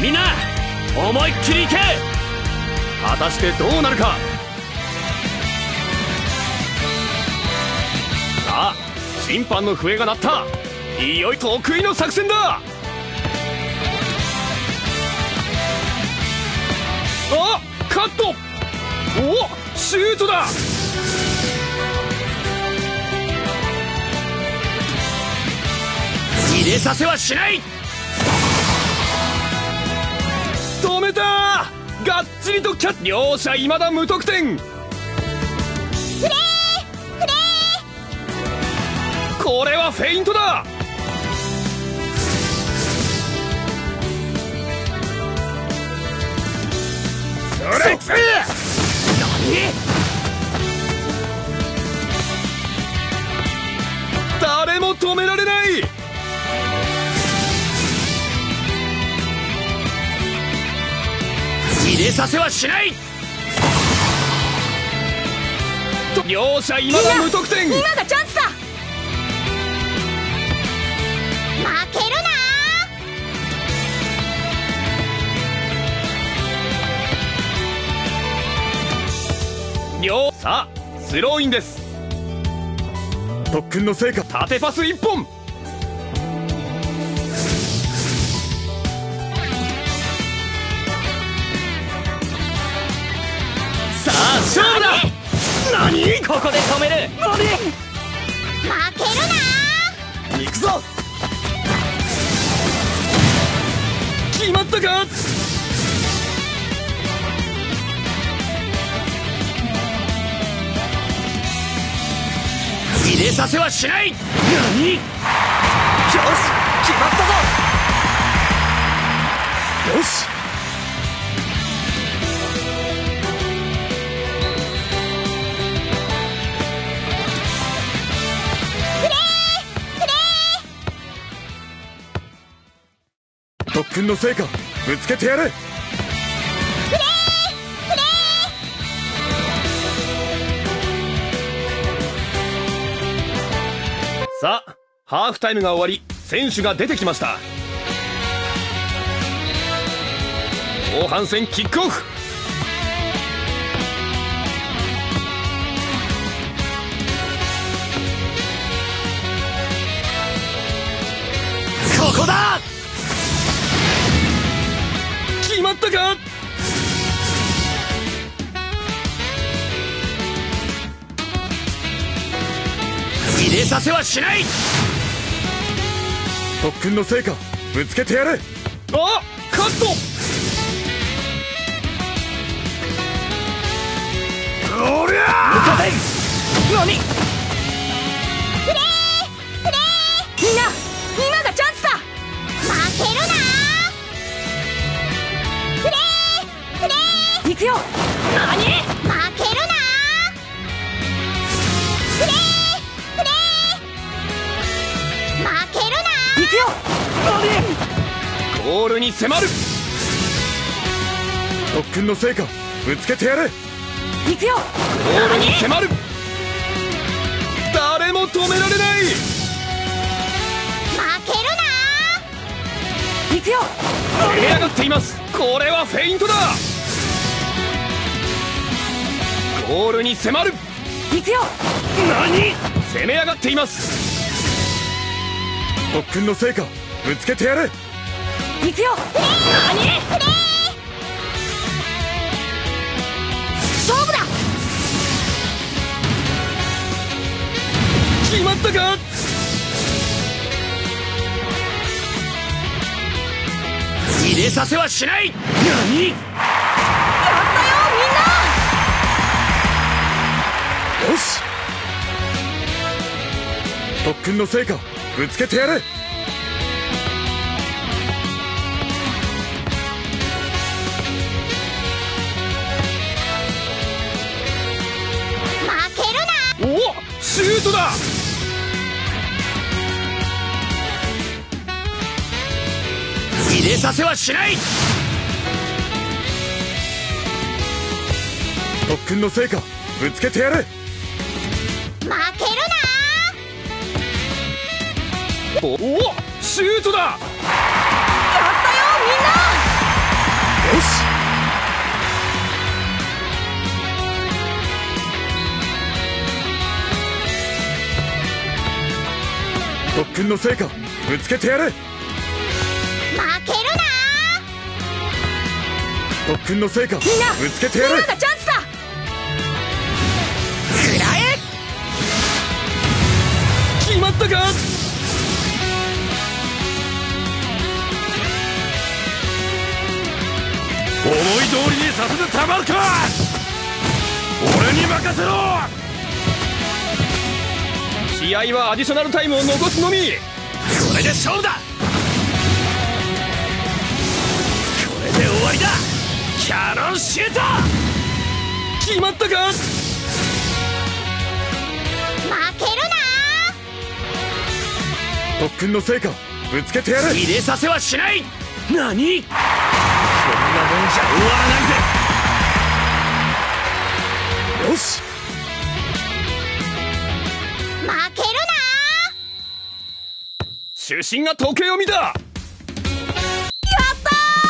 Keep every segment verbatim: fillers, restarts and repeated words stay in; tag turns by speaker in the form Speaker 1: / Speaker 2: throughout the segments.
Speaker 1: みんな思いっきりいけ。果たしてどうなるか。さあ審判の笛が鳴った。いよいよ得意の作戦だ。あ、カット。お、シュートだ。入れさせはしない。止めた。がっちりとキャッチ。両者いまだ無得点。フレーフレー。これはフェイントだ。それ。何？誰も止められない。入れさせはしない。両者いまだ無得点。
Speaker 2: 今がチャンスだ。負けるな。
Speaker 1: 両さあスローインです。
Speaker 3: 特訓の成果。
Speaker 1: 縦パスいっぽん。さあ勝負だ。何？ここで止める。何？
Speaker 2: 負けるな。
Speaker 1: 行くぞ。決まったか。入れさせはしない。何？よし決まったぞ。よし。
Speaker 3: 特訓の成果ぶつけてやれ。
Speaker 2: フレーフレ
Speaker 1: ー。さあハーフタイムが終わり選手が出てきました。後半戦キックオフ。ここだ。決まったか。入れさせはしない。
Speaker 3: 特訓の成果ぶつけてやれ。
Speaker 1: あ、カット。おりゃー。何？
Speaker 2: フレーフレー。みんな今がチャンスだ。負けるな。フレーフレー。行くよ。何？負けるな。フレーフレー。負けるな。行くよ。
Speaker 1: 何？ゴールに迫る。
Speaker 3: 特訓の成果ぶつけてやれ。
Speaker 2: 行くよ。
Speaker 1: ゴールに迫る。誰も止められない。
Speaker 2: 負けるな。行くよ。
Speaker 1: 攻め上がっています。これはフェイントだ。ゴールに迫る。
Speaker 2: 行くよ。
Speaker 1: 何？攻め上がっています。
Speaker 3: 特訓の成果ぶつけてやれ。
Speaker 2: 行くよ。何？フレー。勝負だ。
Speaker 1: 決まったか。入れさせはしない。何？
Speaker 2: やったよみんな。
Speaker 3: よし。特訓の成果ぶつけてやれ。
Speaker 2: 負けるな。
Speaker 1: お、シュートだ。入れさせはしない。
Speaker 3: 特訓の成果ぶつけてやれ。
Speaker 2: 負けるな。
Speaker 1: おお、シュートだ。
Speaker 2: やったよみんな。
Speaker 3: 訓の成果ぶつけてやれ。
Speaker 2: 負けるな。
Speaker 3: 特訓の成果
Speaker 4: みんな
Speaker 3: ぶつけてやれ。
Speaker 4: 今がチャンスだ。
Speaker 1: 食らえ。決まったか。思い通りにさせてたまるか。俺に任せろ。試合はアディショナルタイムを残すのみ。これで勝負だ。これで終わりだ。キャノンシュート。決まったか。
Speaker 2: 負けるな。
Speaker 3: 特訓の成果ぶつけてやれ。
Speaker 1: 入れさせはしない。何？こんなもんじゃ終わらないぜ。
Speaker 3: よし。
Speaker 2: 負ける
Speaker 1: 主審が時計を見た。
Speaker 2: な。やった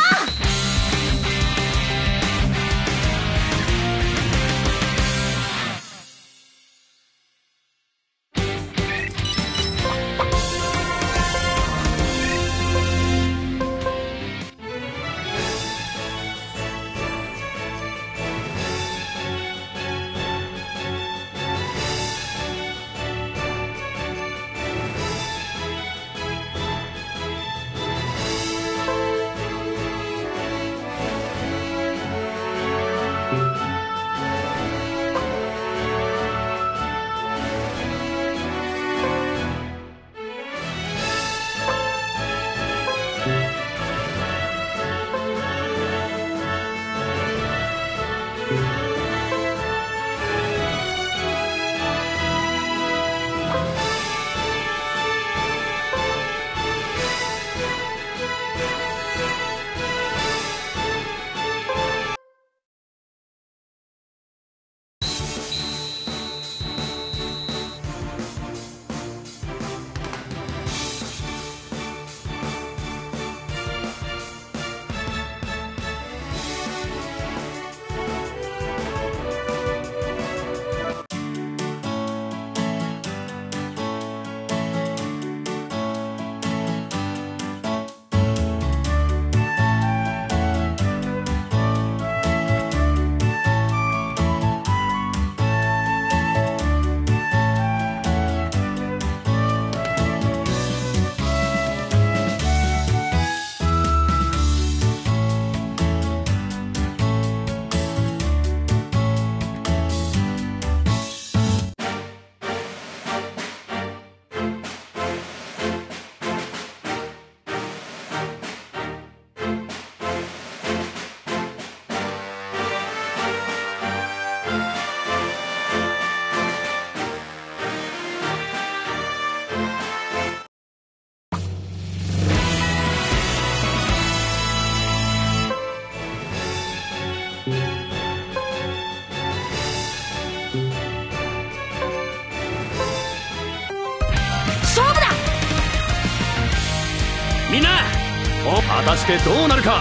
Speaker 1: みんな、お果たしてどうなるか。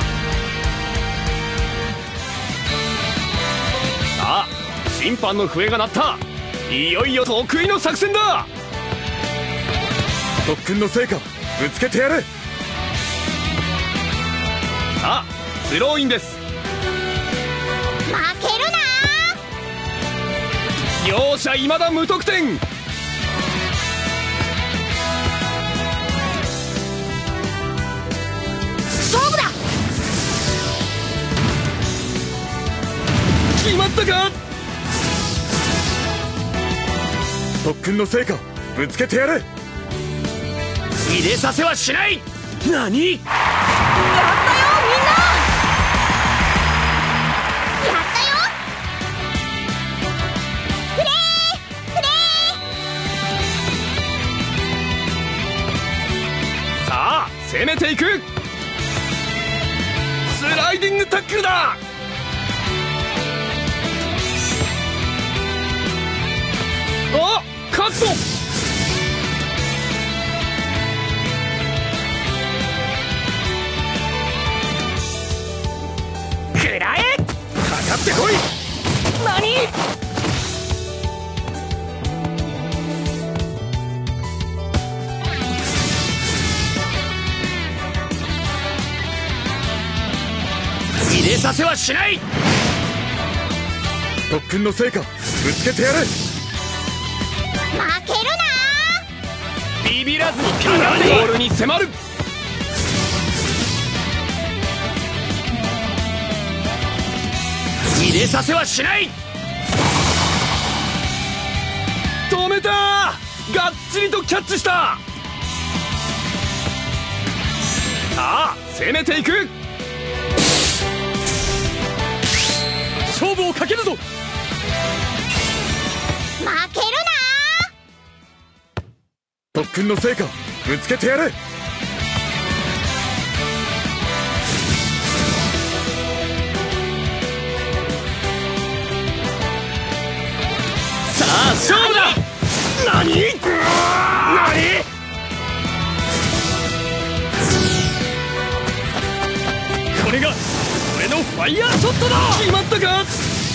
Speaker 1: さあ、審判の笛が鳴った。いよいよ得意の作戦だ。
Speaker 3: 特訓の成果ぶつけてやれ。
Speaker 1: さあ、スローインです。
Speaker 2: 負けるな。
Speaker 1: 両者いまだ無得点。
Speaker 2: 勝負だ。
Speaker 1: 決まったか。
Speaker 3: 特訓の成果ぶつけてやれ。
Speaker 1: 入れさせはしない。何？
Speaker 4: やったよみんな。
Speaker 2: やったよ。フレーフレ
Speaker 1: さあ、攻めていく。スライディングタックルだ。あ、カット。食らえ。かかってこい。
Speaker 4: 何？
Speaker 1: れさせはしない。
Speaker 3: 特訓の成果ぶつけてやれ。
Speaker 2: 負けるな
Speaker 1: ビビらずにかかってゴールに迫る。入れさせはしない。止めた。がっちりとキャッチした。さあ攻めていく。勝負をかけるぞ。
Speaker 2: 負けるな
Speaker 3: 特訓の成果ぶつけてやれ。
Speaker 1: さあ勝負だ。何何。これが俺のファイヤーショットだ。決まったか。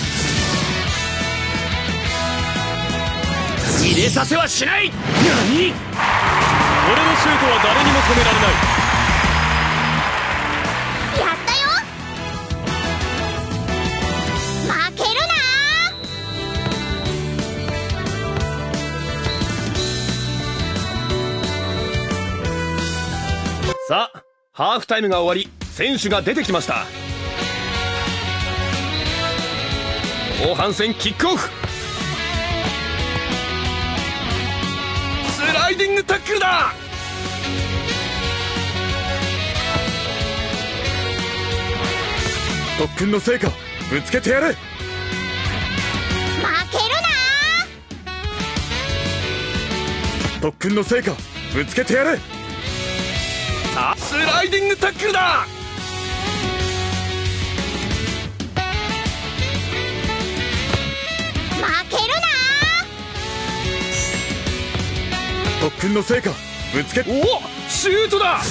Speaker 1: 入れさせはしない。何。俺のシュートは誰にも止められない。
Speaker 2: やったよ。負けるな
Speaker 1: さあハーフタイムが終わり選手が出てきました。後半戦キックオフ。スライディングタックルだ。
Speaker 3: 特訓の成果ぶつけてやれ。
Speaker 2: 負けるな
Speaker 3: 特訓の成果ぶつけてやれ。
Speaker 1: さあスライディングタックルだ。
Speaker 2: 負けるな
Speaker 3: 特訓の成果ぶつけ。
Speaker 1: おおシュートだ。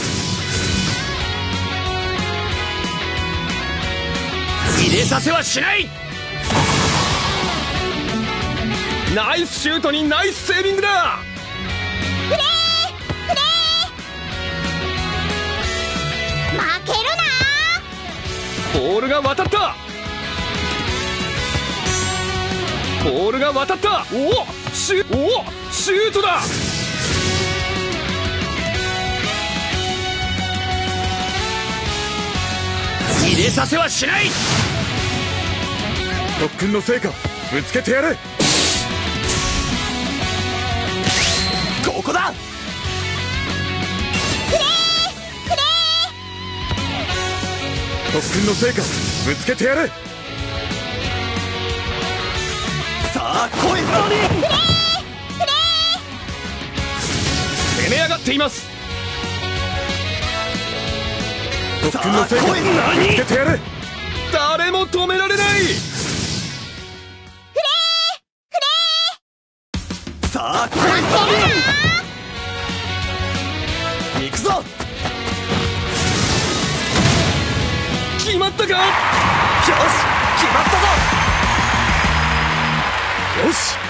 Speaker 1: 入れさせはしない。ナイスシュートにナイスセービングだ。
Speaker 2: プレープレー負けるな
Speaker 1: ボールが渡った。ボールが渡った。おおシュおおシュートだ。入れさせはしない。
Speaker 3: 特訓の成果ぶつけてやれ。
Speaker 1: ここだ。
Speaker 2: プレープレ
Speaker 3: 特訓の成果ぶつけてやれ。
Speaker 1: さあ来い。何。
Speaker 2: ープレー
Speaker 1: 攻め上がっています。
Speaker 3: 特訓の成果ぶつけてやれ。
Speaker 1: 誰も止められない。さあ来い。行くぞ。決まったか。よし決まったぞ。
Speaker 3: よし